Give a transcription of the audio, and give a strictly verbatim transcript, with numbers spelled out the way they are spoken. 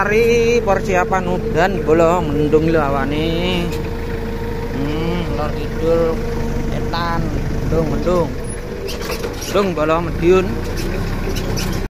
Sari persiapan udan bolong mendung lho awane. Hmm, lor kidul etan mendung mendung. Mendung bolong Madiun.